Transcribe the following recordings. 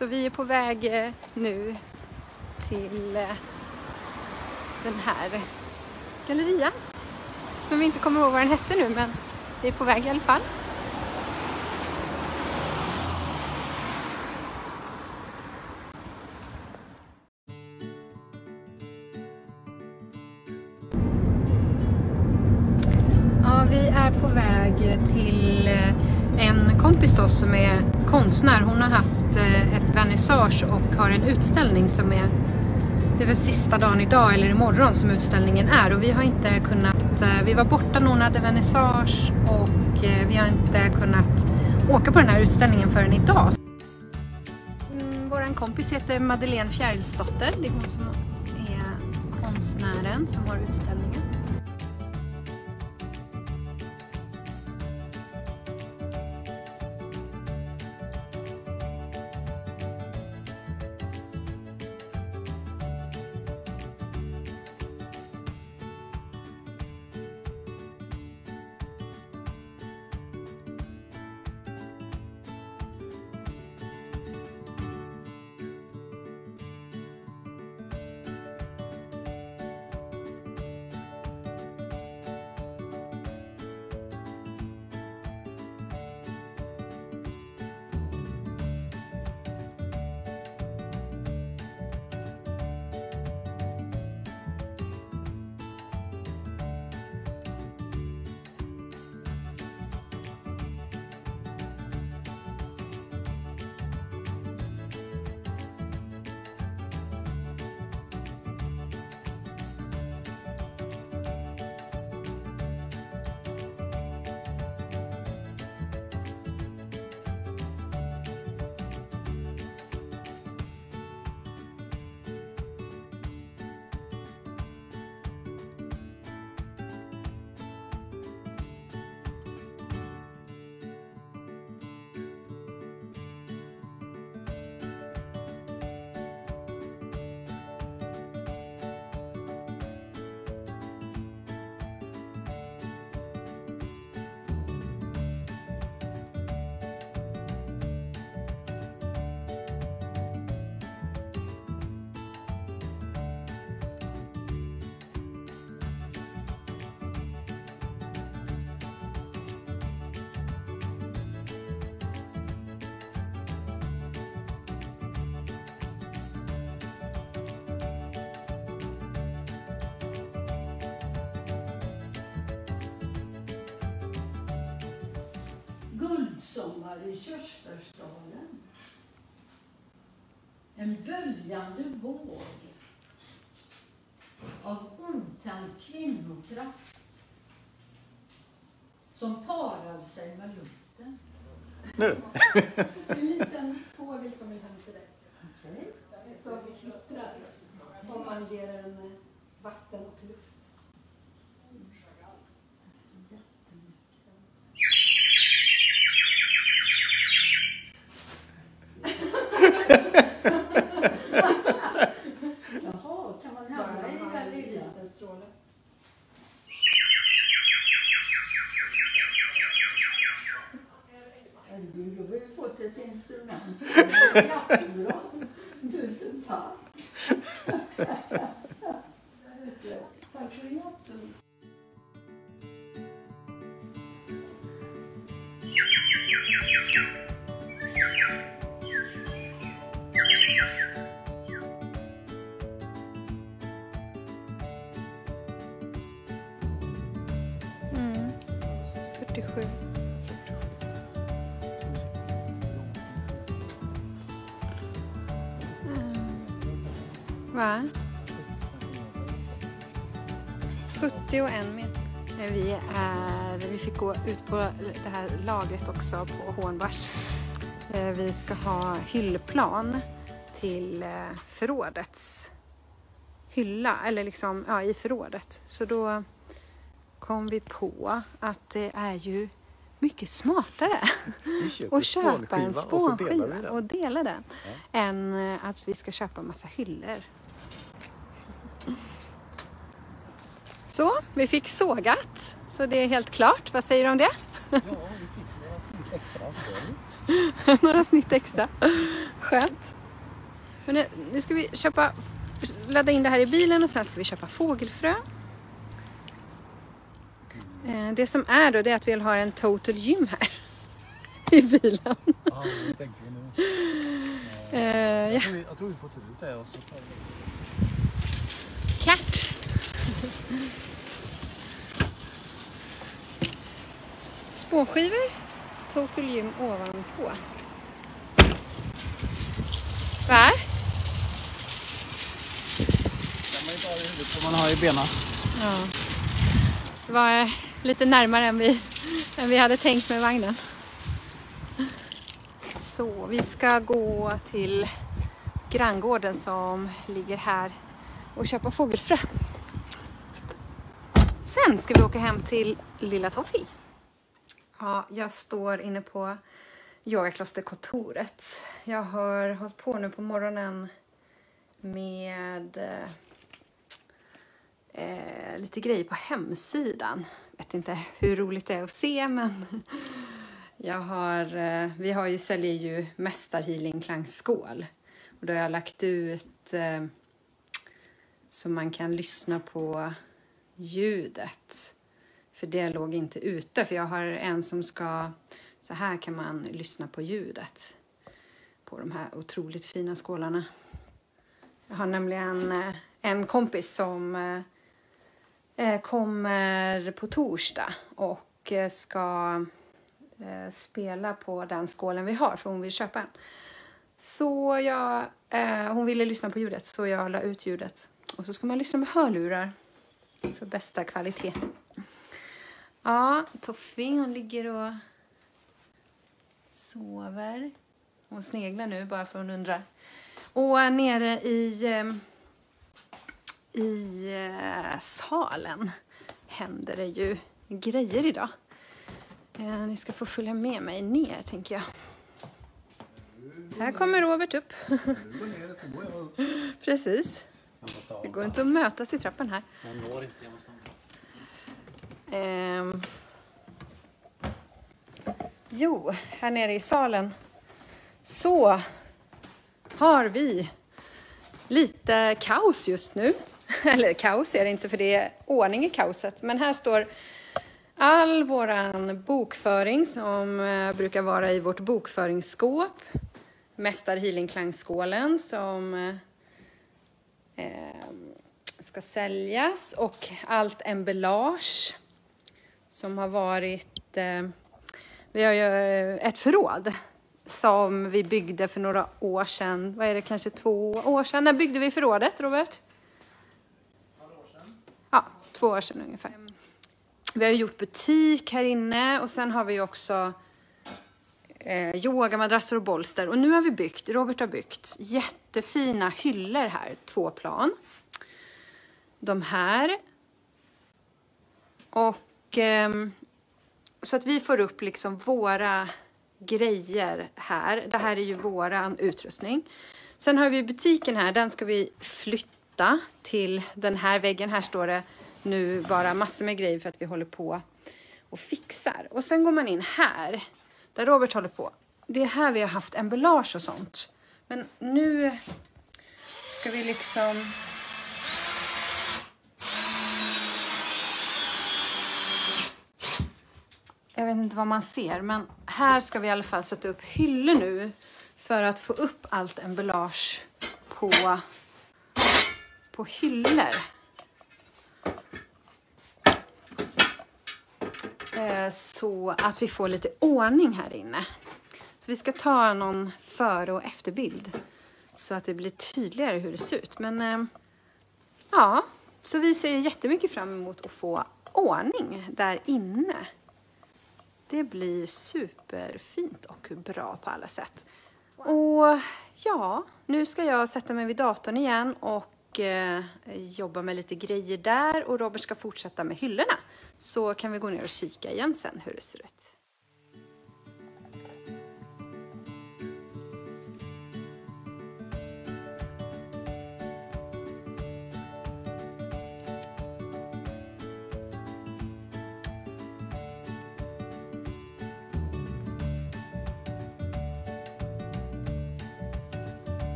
Så vi är på väg nu till den här gallerian. Som vi inte kommer ihåg vad den hette nu, men vi är på väg i alla fall. Ja, vi är på väg till en kompis då som är konstnär. Hon har haft ett vernissage och har en utställning som är, det är väl sista dagen idag eller imorgon som utställningen är. Och vi har inte kunnat, vi var borta när hon hade vernissage och vi har inte kunnat åka på den här utställningen förrän idag. Våran kompis heter Madeleine Fjärilsdotter. Det är hon som är konstnären som har utställningen. Guldsommar i Körsbärsdalen. En böljande våg av otänd kvinnokraft som parar sig med luften. Nu. En liten fågel som vill hem till dig. Okay. Som kvittrar om man ger en vatten och luft. Jaha, kan man hamna i den här lilla strålen? Du har ju fått ett instrument. Jättebra. Tusen tack. Tack för hjälpen. Mm. 47. Va? 71 meter. Vi fick gå ut på det här lagret också på Hornbars. Vi ska ha hyllplan till förrådets hylla, eller liksom, ja, i förrådet. Så då kom vi på att det är ju mycket smartare att köpa en spånskiva och dela den än att vi ska köpa en massa hyllor. Så, vi fick sågat, så det är helt klart. Vad säger du om det? Ja, vi fick extra. Några snitt extra. Skönt. Men nu ska vi ladda in det här i bilen och sen ska vi köpa fågelfrö. Det som är då, det är att vi vill ha en total gym här i bilen. Ja, det tänker vi nu. Jag tror vi får ta ut det och så tar vi. Klart! Spånskivor, total gym ovanpå. Va? Kan man inte ha det i huvudet som man har i benen. Ja. Det var lite närmare än vi hade tänkt med vagnen. Så vi ska gå till granngården som ligger här och köpa fågelfrö. Sen ska vi åka hem till Lilla Toffee. Ja, jag står inne på yogaklosterkontoret. Jag har hållit på nu på morgonen med lite grejer på hemsidan. Vet inte hur roligt det är att se, men vi säljer ju Mästarhealing klangskål. Och då har jag lagt ut så man kan lyssna på ljudet. För det låg inte ute, för jag har en som ska, så här kan man lyssna på ljudet på de här otroligt fina skålarna. Jag har nämligen en kompis som kommer på torsdag och ska spela på den skålen vi har, för hon vill köpa en. Så hon ville lyssna på ljudet, så jag la ut ljudet. Och så ska man lyssna med hörlurar för bästa kvalitet. Ja, Toffee, hon ligger och sover. Hon sneglar nu bara för hon undrar. Och nere i salen händer det ju grejer idag. Ni ska få följa med mig ner, tänker jag. Här kommer Robert upp. Precis. Det går inte att mötas i trappen här. Jag når inte, jag måste Jo, här nere i salen så har vi lite kaos just nu. Eller kaos är det inte, för det är ordning i kaoset. Men här står all våran bokföring som brukar vara i vårt bokföringsskåp. Mästarhealing klangskålen som ska säljas. Och allt emballage som har varit... vi har ju ett förråd som vi byggde för några år sedan. Vad är det, kanske 2 år sedan? När byggde vi förrådet, Robert? Ja, 2 år sedan ungefär. Vi har gjort butik här inne och sen har vi också yogamadrasser och bolster. Och nu har Robert har byggt jättefina hyllor här, 2 plan. De här. Och så att vi får upp liksom våra grejer här. Det här är ju våran utrustning. Sen har vi butiken här, den ska vi flytta till den här väggen. Här står det nu bara massor med grejer för att vi håller på och fixar. Och sen går man in här, där Robert håller på. Det är här vi har haft emballage och sånt. Men nu ska vi liksom... Jag vet inte vad man ser, men här ska vi i alla fall sätta upp hyllor nu för att få upp allt emballage på hyllor. Så att vi får lite ordning här inne. Så vi ska ta någon före- och efterbild så att det blir tydligare hur det ser ut. Men ja, så vi ser jättemycket fram emot att få ordning där inne. Det blir superfint och bra på alla sätt. Och ja, nu ska jag sätta mig vid datorn igen och jobba med lite grejer där. Och Robert ska fortsätta med hyllorna. Så kan vi gå ner och kika igen sen hur det ser ut.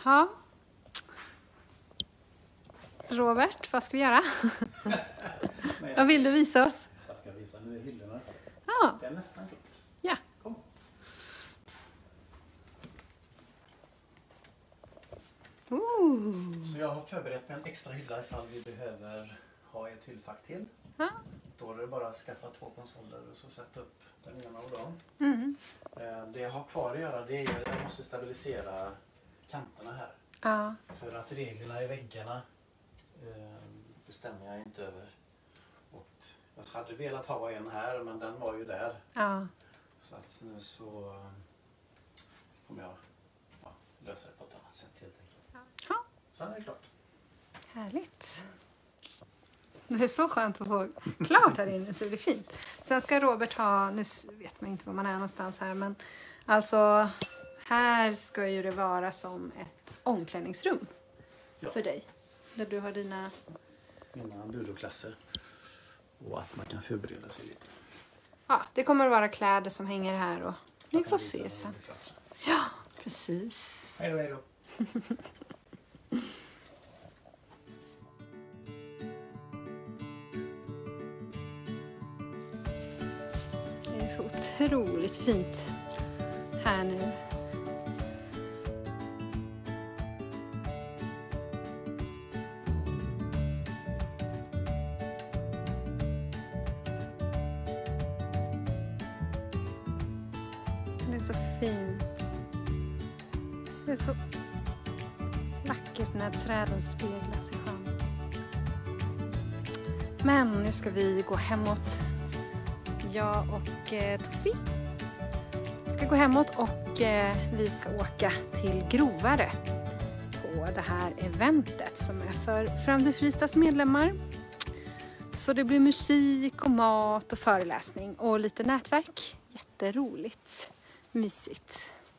Ja. Robert, vad ska vi göra? Vad vill du visa oss? Jag ska visa nu är hyllorna. Ja. Det är nästan klart. Ja. Kom. Så jag har förberett en extra hylla ifall vi behöver ha ett hyllfack till. Ja. Då är det bara att skaffa 2 konsoler och så sätta upp den ena av dem. Mm. Det jag har kvar att göra det är att jag måste stabilisera kanterna här. Ja. För att reglerna i väggarna bestämmer jag inte över. Och jag hade velat ha en här men den var ju där. Ja. Så att nu så kommer jag lösa det på ett annat sätt helt enkelt. Ja. Sen är det klart. Härligt. Det är så skönt att få klart här inne så det är fint. Sen ska Robert ha, nu vet man inte var man är någonstans här, men alltså här ska ju det vara som ett omklädningsrum för dig. Där du har dina... Mina budoklasser. Och att man kan förbereda sig lite. Ja, det kommer att vara kläder som hänger här och ni Jag får kan visa se när sen. det är klart. Ja, precis. Hej då, hej då. Det är så otroligt fint här nu. Det är så fint. Det är så vackert när träden speglas i sjön. Men nu ska vi gå hemåt. Jag och Toffi ska gå hemåt och vi ska åka till Grovare på det här eventet som är för Framtid Fristads medlemmar. Så det blir musik och mat och föreläsning och lite nätverk. Jätteroligt. Mysigt.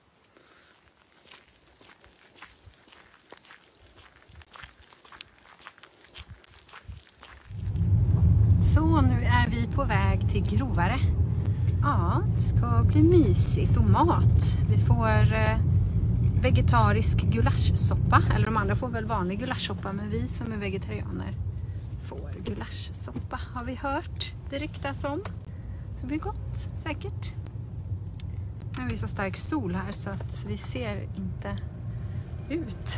Så nu är vi på väg till Grovare. Ja, det ska bli mysigt och mat. Vi får vegetarisk gulaschsoppa. Eller de andra får väl vanlig gulaschsoppa, men vi som är vegetarianer får gulaschsoppa. Har vi hört det ryktas om. Så det blir gott, säkert. Men det är så stark sol här så att vi ser inte ut.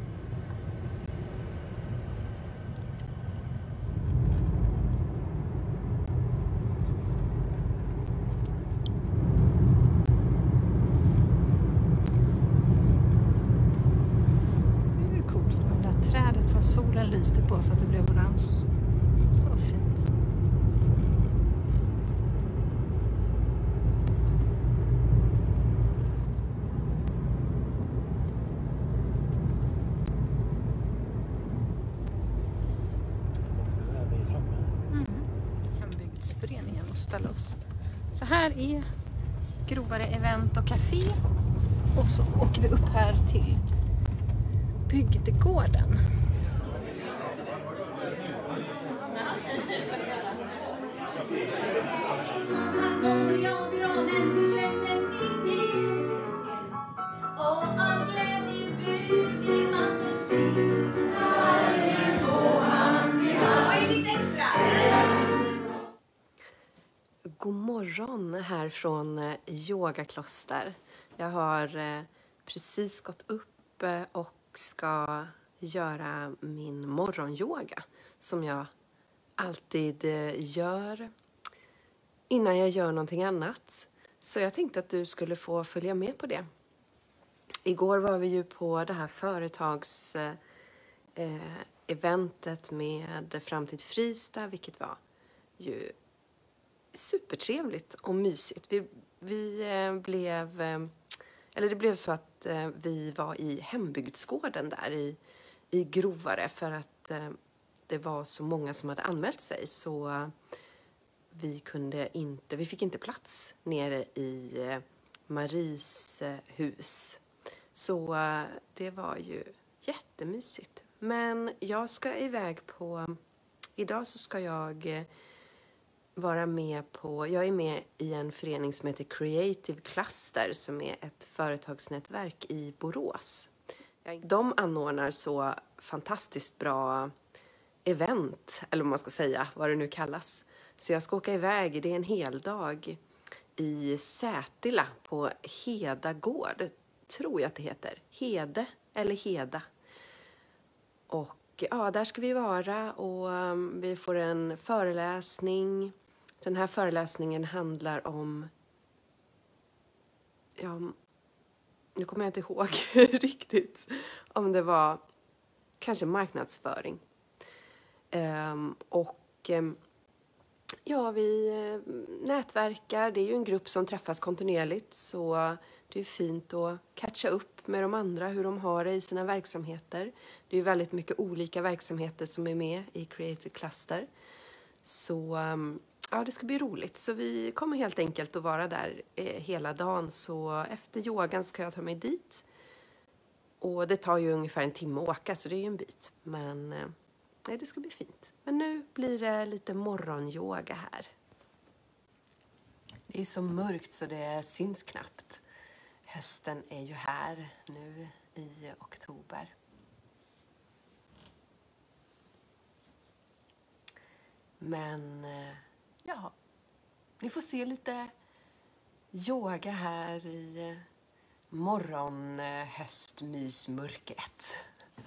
Hur coolt med det där trädet som solen lyste på så att det blev orange. Så fint. Nu är vi framme. Hembygdsföreningen och ställa oss. Så här är Grovare event och café. Och så åker vi upp här till bygdegården. God morgon här från Yogakloster. Jag har precis gått upp och ska göra min morgonyoga som jag alltid gör innan jag gör någonting annat. Så jag tänkte att du skulle få följa med på det. Igår var vi ju på det här eventet med Framtid Fristad, vilket var ju supertrevligt och mysigt. Det blev så att vi var i hembygdsgården där i Grovare för att det var så många som hade anmält sig så vi fick inte plats nere i Maries hus. Så det var ju jättemysigt. Men jag ska idag så ska jag vara med jag är med i en förening som heter Creative Cluster som är ett företagsnätverk i Borås. De anordnar så fantastiskt bra event, eller vad man ska säga, vad det nu kallas. Så jag ska åka iväg, det är en hel dag i Sätila på Heda gård, tror jag att det heter. Hede eller Heda. Och ja, där ska vi vara och vi får en föreläsning. Den här föreläsningen handlar om, ja, nu kommer jag inte ihåg riktigt om det var kanske marknadsföring. Ja, vi nätverkar. Det är ju en grupp som träffas kontinuerligt, så det är fint att catcha upp med de andra, hur de har det i sina verksamheter. Det är ju väldigt mycket olika verksamheter som är med i Creative Cluster. Så ja, det ska bli roligt. Så vi kommer helt enkelt att vara där hela dagen. Så efter yogan ska jag ta mig dit. Och det tar ju ungefär en timme att åka, så det är ju en bit. Men nej, det ska bli fint. Men nu blir det lite morgonyoga här. Det är så mörkt så det syns knappt. Hösten är ju här nu i oktober. Men ja, ni får se lite yoga här i höstmysmörkret.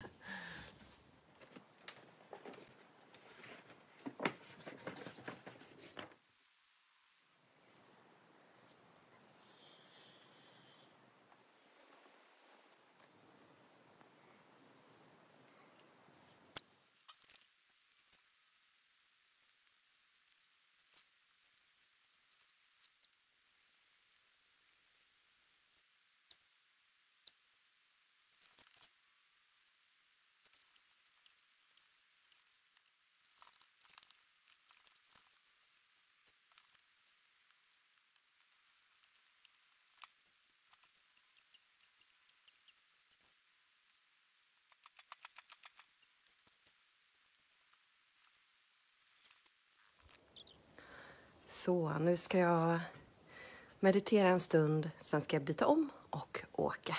Så nu ska jag meditera en stund, sen ska jag byta om och åka.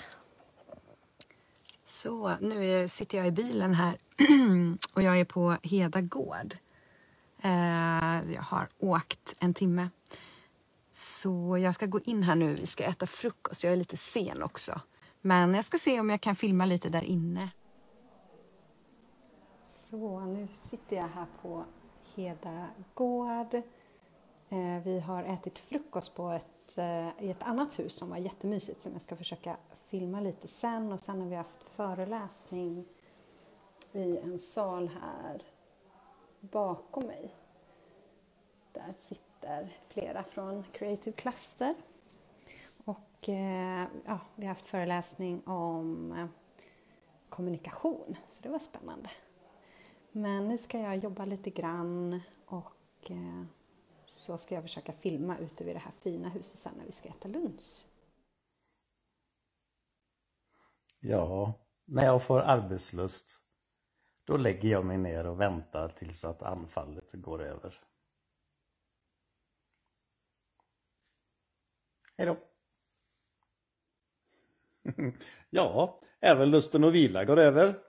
Så nu sitter jag i bilen här och jag är på Heda gård. Jag har åkt en timme. Så jag ska gå in här nu, vi ska äta frukost. Jag är lite sen också. Men jag ska se om jag kan filma lite där inne. Så nu sitter jag här på Heda gård. Vi har ätit frukost på i ett annat hus som var jättemysigt, som jag ska försöka filma lite sen. Och sen har vi haft föreläsning i en sal här bakom mig. Där sitter flera från Creative Cluster. Och ja, vi har haft föreläsning om kommunikation, så det var spännande. Men nu ska jag jobba lite grann och så ska jag försöka filma ute vid det här fina huset sen när vi ska äta lunch. Ja, när jag får arbetslust, då lägger jag mig ner och väntar tills att anfallet går över. Hej då! Ja, även lusten att vila går över.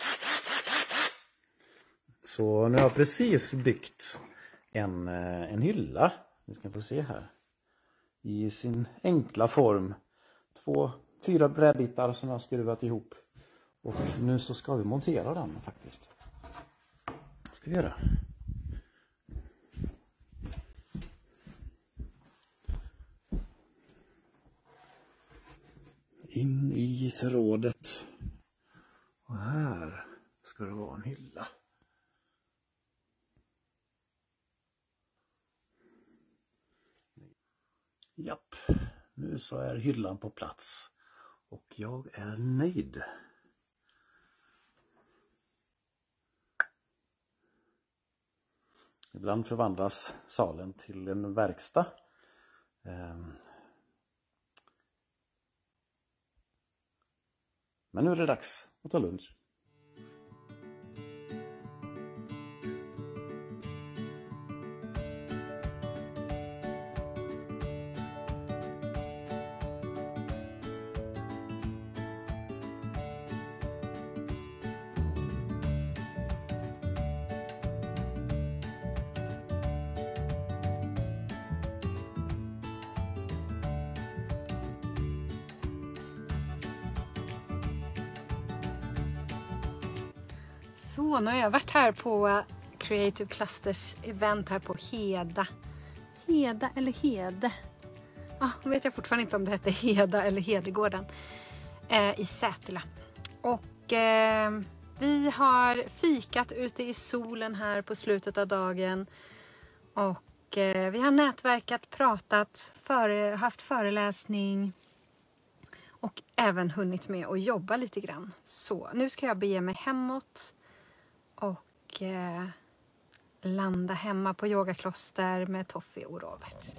Så nu har jag precis byggt en hylla. Ni ska få se här. I sin enkla form. 4 brädbitar som jag har skruvat ihop. Och nu så ska vi montera den faktiskt. Det ska vi göra. In i förrådet. Och här ska det vara en hylla. Japp, nu så är hyllan på plats. Och jag är nöjd. Ibland förvandlas salen till en verkstad. Men nu är det dags att ta lunch. Så, nu har jag varit här på Creative Clusters event här på Heda. Heda eller Hede? Ja, vet jag fortfarande inte om det heter Heda eller Hedegården. I Sätila. Och vi har fikat ute i solen här på slutet av dagen. Och vi har nätverkat, pratat, haft föreläsning. Och även hunnit med att jobba lite grann. Så nu ska jag bege mig hemåt. Och landa hemma på yogakloster med Toffe och Robert.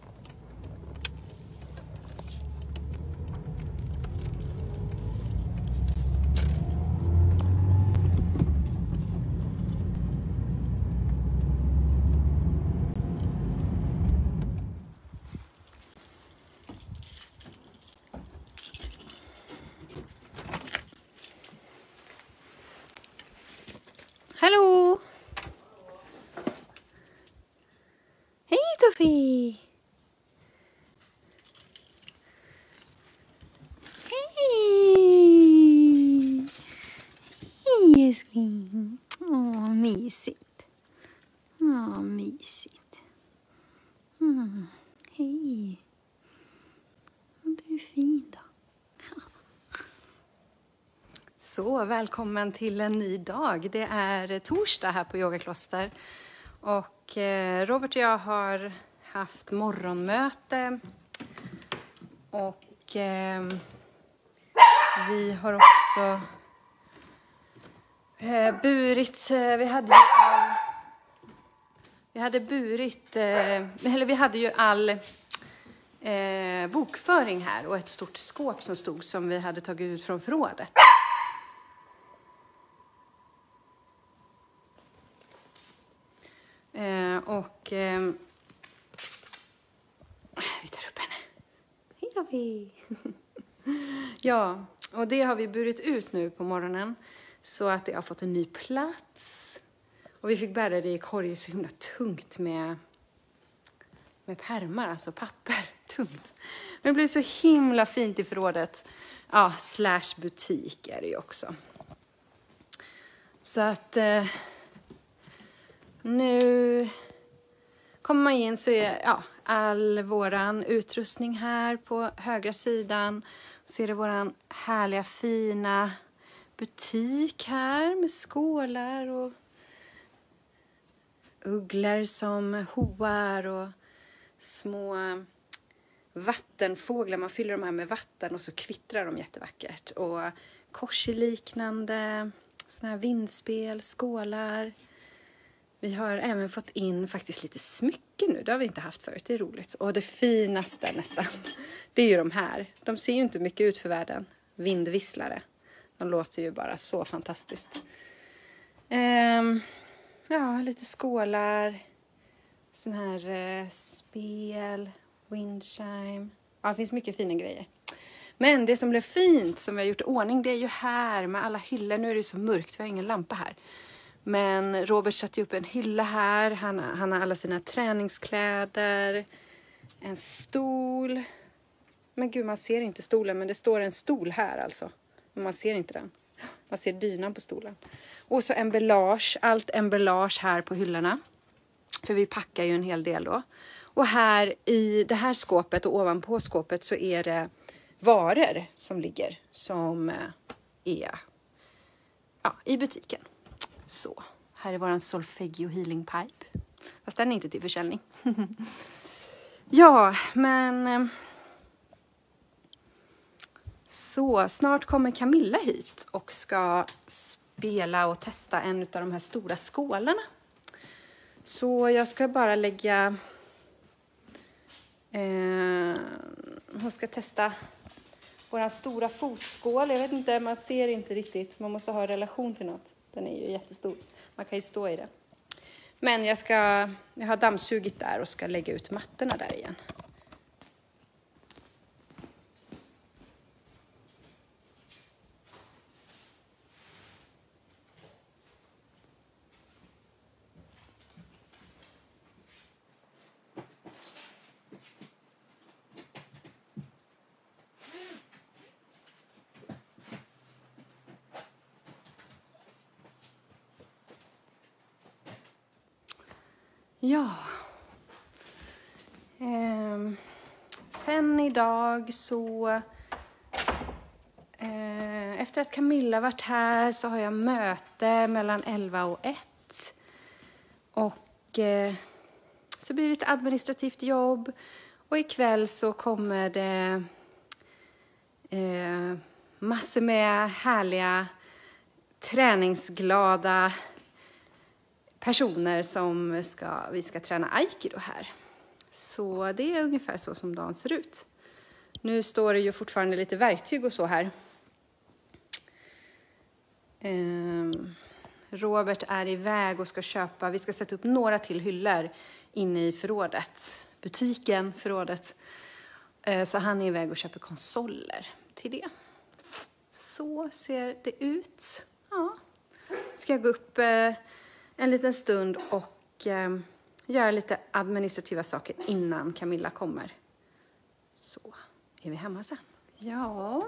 Hallå! Hej Toffe! Hej! Hej älskling! Åh, mysigt. Åh, mysigt. Hej. Du är fin då. Så, välkommen till en ny dag. Det är torsdag här på Yogakloster. Och Robert och jag har haft morgonmöte. Och vi har också burit. Vi hade ju all bokföring här och ett stort skåp som stod som vi hade tagit ut från förrådet. Vi tar upp henne. Hej då vi. Ja, och det har vi burit ut nu på morgonen. Så att det har fått en ny plats. Och vi fick bära det i korg så himla tungt med pärmar, alltså papper. Tungt. Men det blev så himla fint i förrådet. Ja, / butik är det ju också. Så att nu kommer man in så är all våran utrustning här på högra sidan. Så är det våran härliga fina butik här med skålar och ugglor som hoar och små vattenfåglar. Man fyller de här med vatten och så kvittrar de jättevackert. Och korseliknande, såna här vindspel, skålar. Vi har även fått in faktiskt lite smycken nu. Det har vi inte haft förut. Det är roligt. Och det finaste nästan, det är ju de här. De ser ju inte mycket ut för världen. Vindvisslare. De låter ju bara så fantastiskt. Lite skålar. Sån här spel. Windchime. Ja, det finns mycket fina grejer. Men det som blev fint som vi har gjort i ordning, det är ju här med alla hyllor. Nu är det så mörkt, vi har ingen lampa här. Men Robert satte upp en hylla här. Han har alla sina träningskläder. En stol. Men gud, man ser inte stolen. Men det står en stol här alltså. Men man ser inte den. Man ser dynan på stolen. Och så emballage. Allt emballage här på hyllorna. För vi packar ju en hel del då. Och här i det här skåpet och ovanpå skåpet så är det varor som ligger. Som är i butiken. Så, här är våran Solfeggio Healing Pipe. Fast den är inte till försäljning. Ja, men så snart kommer Camilla hit och ska spela och testa en av de här stora skålarna. Så jag ska bara lägga hon ska testa våran stora fotskål. Jag vet inte, man ser inte riktigt. Man måste ha relation till något. Den är ju jättestor. Man kan ju stå i det. Men jag har dammsugit där och ska lägga ut mattorna där igen. Ja. Sen idag så... efter att Camilla varit här så har jag möte mellan 11 och 1. Och så blir det lite administrativt jobb. Och ikväll så kommer det massor med härliga, träningsglada personer som vi ska träna aikido här. Så det är ungefär så som dagen ser ut. Nu står det ju fortfarande lite verktyg och så här. Robert är iväg och ska köpa, vi ska sätta upp några till hyllor inne i förrådet. Butiken, förrådet. Så han är iväg och köper konsoler till det. Så ser det ut. Ja. Ska jag gå upp en liten stund och göra lite administrativa saker innan Camilla kommer. Så är vi hemma sen. Ja.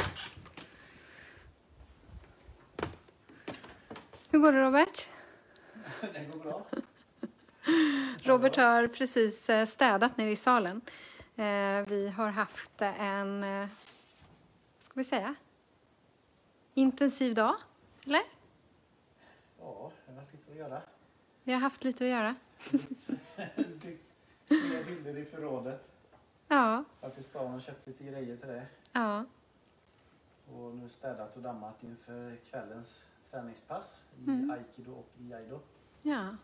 Hur går det, Robert? Det går bra. Robert har precis städat nere i salen. Vi har haft en, ska vi säga, intensiv dag, eller? Ja, det har varit lite att göra. Vi har haft lite att göra. Byggt fler hyllor i förrådet. Ja, Varit i stan och köpt lite grejer till det. ja. Och nu städat och dammat inför kvällens träningspass i aikido och i aido. Ja.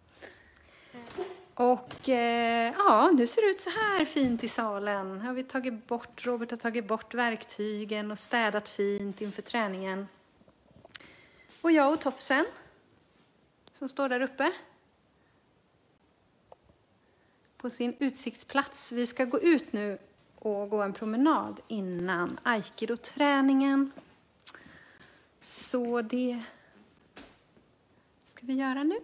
Och ja, nu ser det ut så här fint i salen. Robert har tagit bort verktygen och städat fint inför träningen. Och jag och Tofsen som står där uppe på sin utsiktsplats. Vi ska gå ut nu och gå en promenad innan aikido-träningen. Så det ska vi göra nu.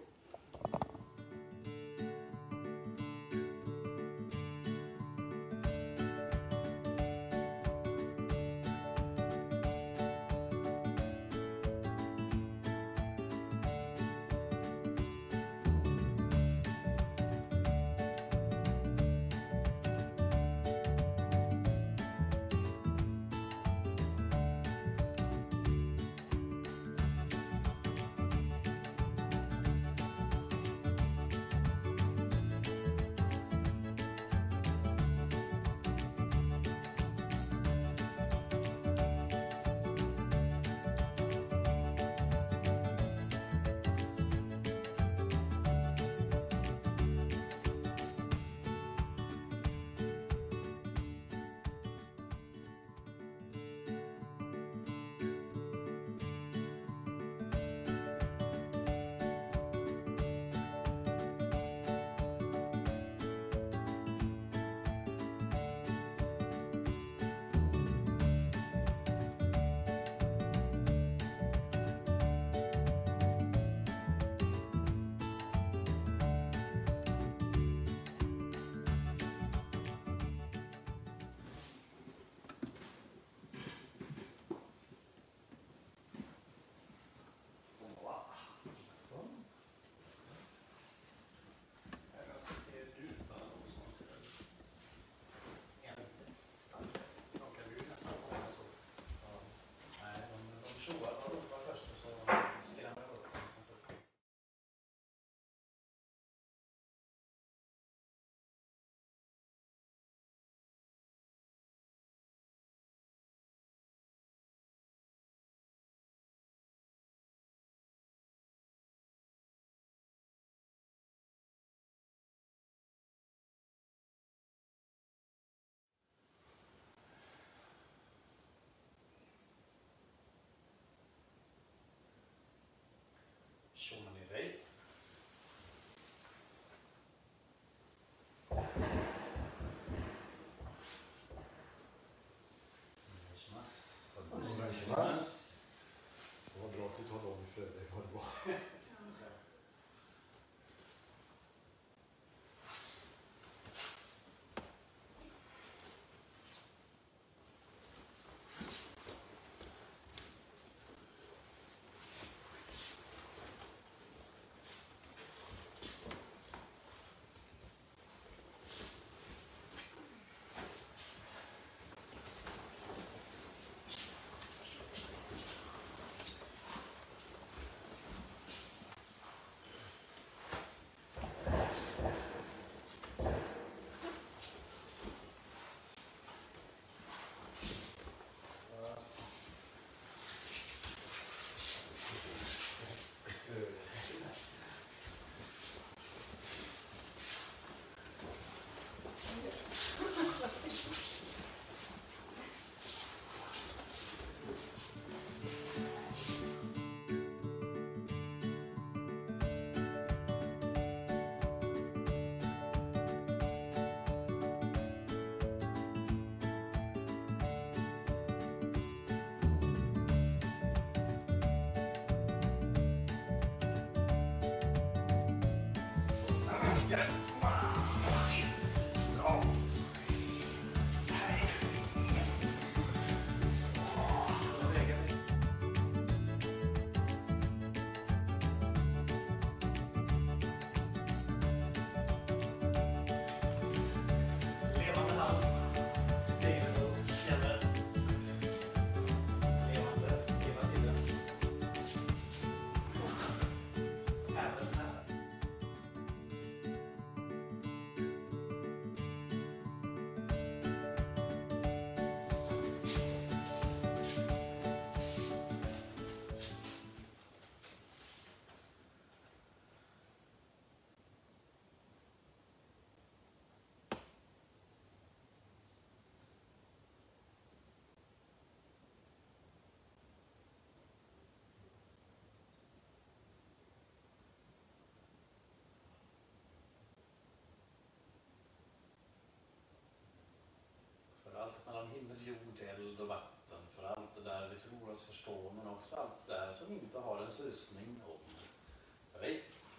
Allt mellan himmel, jord, eld och vatten, för allt det där vi tror oss förstå, men också allt det där som inte har en susning om. Hej!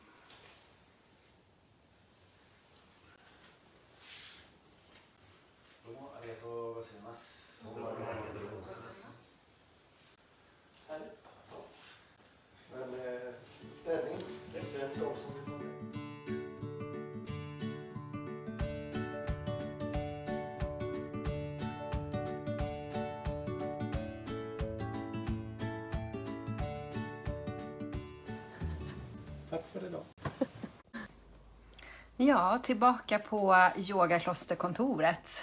Härligt. Men ställning, det är en dag som tack för idag. Ja, tillbaka på yogaklosterkontoret.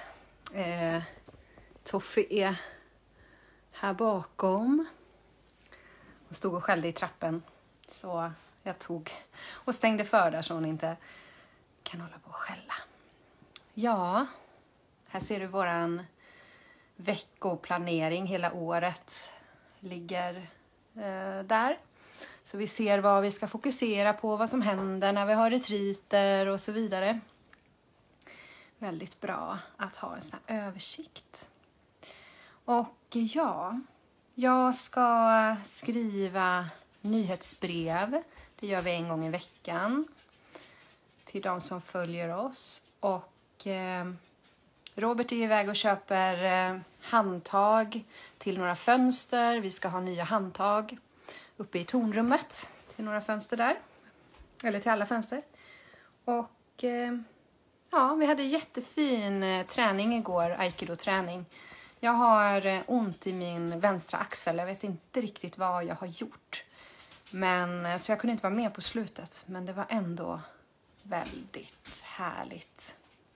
Toffe är här bakom. Hon stod och skällde i trappen. Så jag tog och stängde för där så hon inte kan hålla på och skälla. Ja, här ser du våran veckoplanering hela året. Ligger där. Så vi ser vad vi ska fokusera på, vad som händer när vi har retriter och så vidare. Väldigt bra att ha en sån här översikt. Och ja, jag ska skriva nyhetsbrev. Det gör vi en gång i veckan till de som följer oss. Och Robert är iväg och köper handtag till några fönster. Vi ska ha nya handtag uppe i tornrummet till några fönster där. Eller till alla fönster. Och ja, vi hade jättefin träning igår, aikido-träning. Jag har ont i min vänstra axel. Jag vet inte riktigt vad jag har gjort. Men, så jag kunde inte vara med på slutet. Men det var ändå väldigt härligt.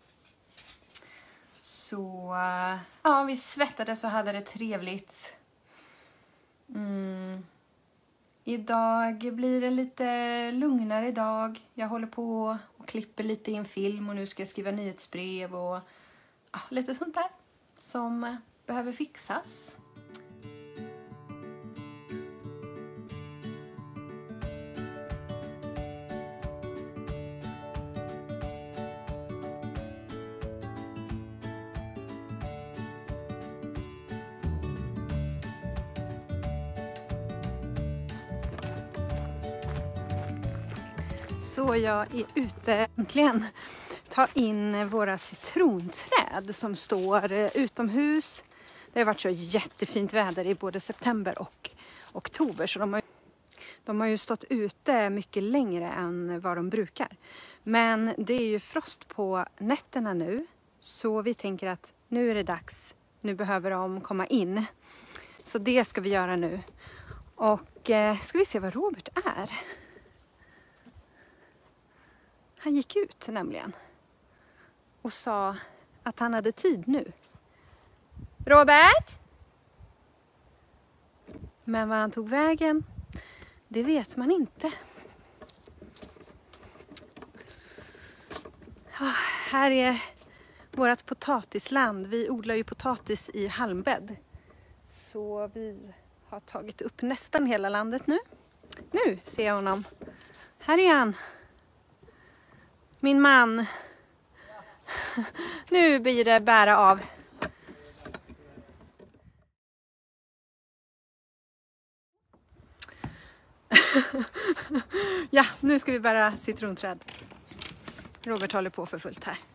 Så ja, vi svettades och hade det trevligt. Idag blir det lite lugnare idag. Jag håller på och klipper lite i en film och nu ska jag skriva nyhetsbrev och ja, lite sånt där som behöver fixas. Så jag är ute äntligen. Ta in våra citronträd som står utomhus. Det har varit så jättefint väder i både september och oktober. Så de har ju stått ute mycket längre än vad de brukar. Men det är ju frost på nätterna nu. Så vi tänker att nu är det dags. Nu behöver de komma in. Så det ska vi göra nu. Och ska vi se vad Robert är. Han gick ut nämligen och sa att han hade tid nu. Robert? Men var han tog vägen, det vet man inte. Här är vårt potatisland. Vi odlar ju potatis i halmbädd. Så vi har tagit upp nästan hela landet nu. Nu ser jag honom. Här är han. Min man. Nu blir det bära av. Ja, nu ska vi bära citronträd. Robert håller på för fullt här.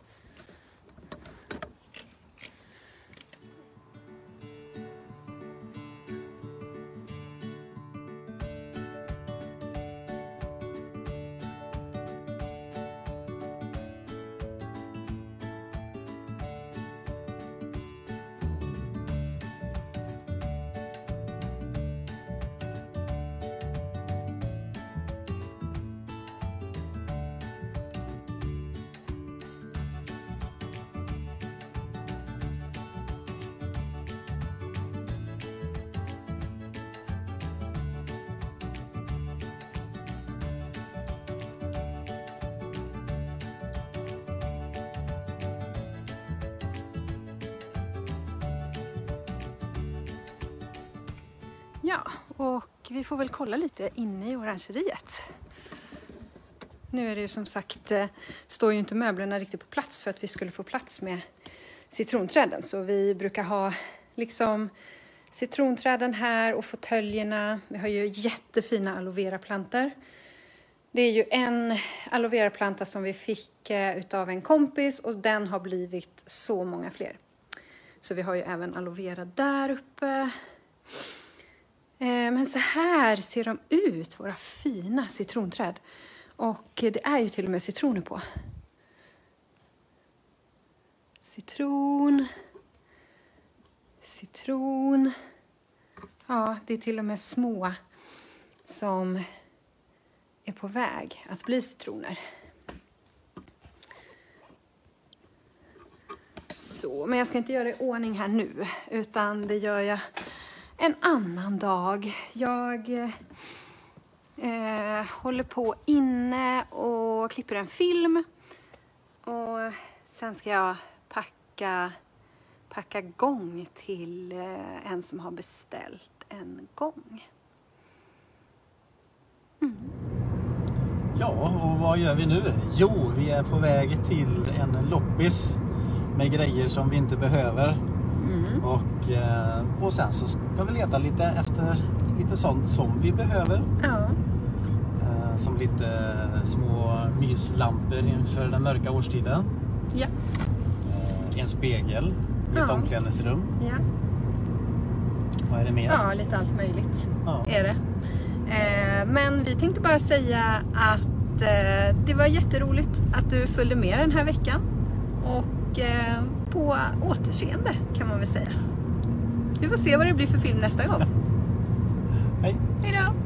Ja, och vi får väl kolla lite inne i orangeriet. Nu är det ju som sagt, står ju inte möblerna riktigt på plats för att vi skulle få plats med citronträden. Så vi brukar ha liksom citronträden här och fåtöljerna. Vi har ju jättefina aloe vera-plantor. Det är ju en aloe vera-planta som vi fick utav en kompis och den har blivit så många fler. Så vi har ju även aloe vera där uppe. Men så här ser de ut, våra fina citronträd. Och det är ju till och med citroner på. Citron. Citron. Ja, det är till och med små som är på väg att bli citroner. Så, men jag ska inte göra i ordning här nu, utan det gör jag en annan dag. Jag håller på inne och klipper en film. Och sen ska jag packa gång till en som har beställt en gång. Mm. Ja, och vad gör vi nu? Jo, vi är på väg till en loppis med grejer som vi inte behöver. Mm. Och sen så ska vi leta lite efter lite sånt som vi behöver. Ja. Som lite små myslampor inför den mörka årstiden. Ja. En spegel i ett omklädningsrum. Ja. Vad är det mer? Ja, lite allt möjligt är det. Men vi tänkte bara säga att det var jätteroligt att du följde med den här veckan. Och på återseende kan man väl säga. Vi får se vad det blir för film nästa gång. Hej. Hej då.